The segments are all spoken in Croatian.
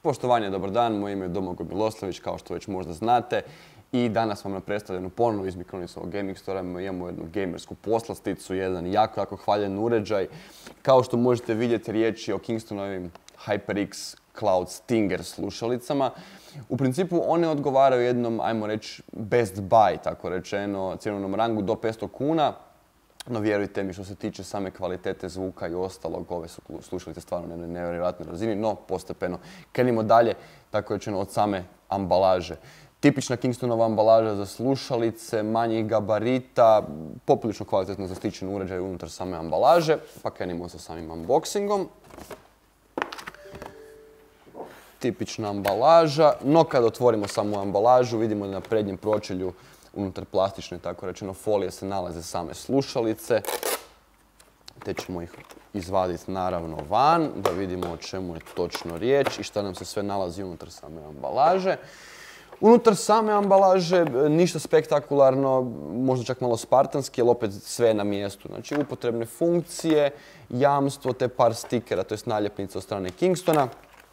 Poštovanje, dobar dan, moje ime je Domagoj Miloslavljević, kao što već možda znate. I danas vam na predstavljenu ponovno iz Micronisovog Gaming Store imamo jednu gamersku poslasticu, jedan jako hvaljen uređaj. Kao što možete vidjeti, riječ je o Kingstonovim HyperX Cloud Stinger slušalicama. U principu one odgovaraju jednom, ajmo reći, best buy, tako rečeno, cjenovnom rangu do 500 kuna. No vjerujte mi, što se tiče same kvalitete zvuka i ostalog, ove su slušalice stvarno na nevjerojatnoj razini, no postepeno krenimo dalje, tako rečeno, od same ambalaže. Tipična Kingstonova ambalaža za slušalice, manjih gabarita, poprilično kvalitetno zaštićen uređaj unutar same ambalaže, pa krenimo sa samim unboxingom. Tipična ambalaža, no kad otvorimo samu ambalažu vidimo da na prednjem pročelju unutar plastične, tako rečeno, folije se nalaze same slušalice, te ćemo ih izvaditi naravno van, da vidimo o čemu je točno riječ i šta nam se sve nalazi unutar same ambalaže. Unutar same ambalaže ništa spektakularno, možda čak malo spartanski, ali opet sve je na mjestu. Znači upotrebne funkcije, jamstvo te par stikera, to je naljepnica od strane Kingstona.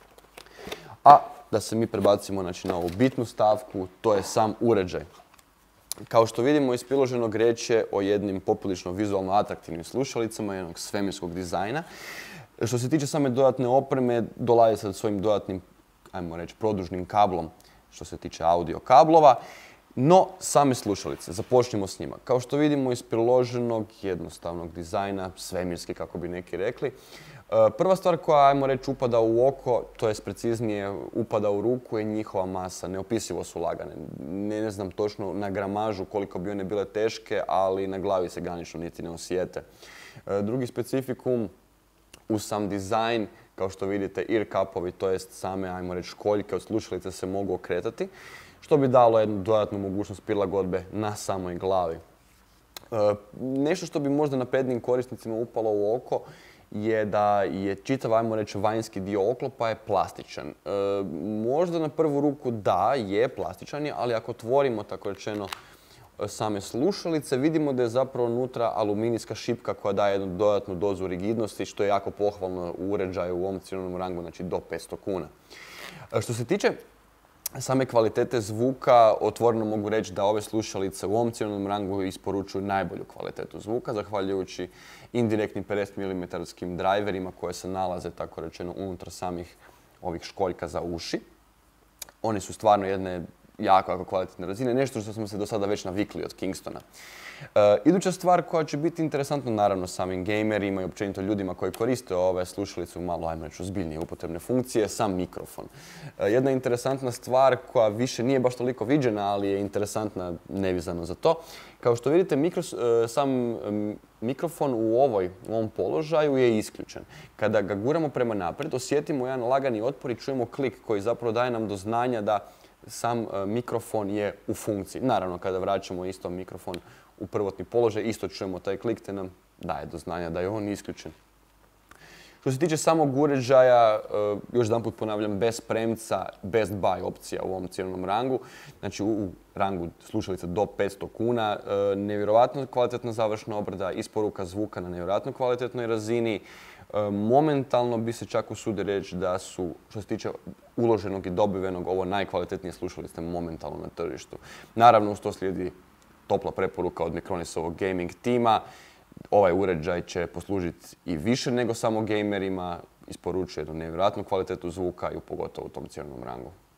A da se mi prebacimo na ovu bitnu stavku, to je sam uređaj. Kao što vidimo iz priloženog, riječ je o jednim poprilično vizualno atraktivnim slušalicama, jednog svemirskog dizajna. Što se tiče same dodatne opreme, dolazi sa svojim dodatnim, ajmo reći, produžnim kablom što se tiče audio kablova. No, same slušalice, započnimo s njima. Kao što vidimo iz priloženog jednostavnog dizajna, svemirski kako bi neki rekli, prva stvar koja, ajmo reći, upada u oko, to jest preciznije upada u ruku, je njihova masa. Neopisivo su lagane. Ne znam točno na gramažu koliko bi one bile teške, ali na glavi se granično niti ne osjete. Drugi specifikum u sam dizajn, kao što vidite, ear cupovi, to jest same, ajmo reći, školjke od slušalice se mogu okretati, što bi dalo jednu dodatnu mogućnost prilagodbe na samoj glavi. Nešto što bi možda naprednijim korisnicima upalo u oko je da je čitav, ajmo reći, vanjski dio oklopa je plastičan. Možda na prvu ruku da, je plastičan je, ali ako otvorimo, tako rečeno, same slušalice, vidimo da je zapravo unutra aluminijska šipka koja daje jednu dodatnu dozu rigidnosti, što je jako pohvalno u uređaju u ovom cjenovnom rangu, znači do 500 kuna. Što se tiče same kvalitete zvuka, otvoreno mogu reći da ove slušalice u ovom cjenovnom rangu isporučuju najbolju kvalitetu zvuka, zahvaljujući indirektnim 50 mm driverima koje se nalaze, tako rečeno, unutar samih ovih školjka za uši. One su stvarno jedne jako kvalitetne razine, nešto što smo se do sada već navikli od Kingstona. Iduća stvar koja će biti interesantna, naravno, samim gamerima i općenito ljudima koji koriste ove slušalice u malo, ajmo reći, ozbiljnije upotrebne funkcije, sam mikrofon. Jedna interesantna stvar koja više nije baš toliko viđena, ali je interesantna nevezano za to. Kao što vidite, sam mikrofon u ovom položaju je isključen. Kada ga guramo prema naprijed, osjetimo jedan lagani otpor i čujemo klik koji zapravo daje nam do znanja da sam mikrofon je u funkciji. Naravno, kada vraćamo isto mikrofon u prvotni položaj, isto čujemo taj klik te nam daje do znanja da je on isključen. Što se tiče samog uređaja, još jedanput ponavljam, bez premca, best buy opcija u ovom cjenovnom rangu. Znači u rangu slušalica do 500 kuna, nevjerojatno kvalitetna završna obrada, isporuka zvuka na nevjerojatno kvalitetnoj razini. Momentalno bi se čak usudio reći da su, što se tiče uloženog i dobivenog, ovo najkvalitetnije slušalice momentalno na tržištu. Naravno, uz to slijedi topla preporuka od Micronisovog gaming tima. Ovaj uređaj će poslužiti i više nego samo gamerima, isporučuje jednu nevjerojatnu kvalitetu zvuka i pogotovo u tom cjenovnom rangu.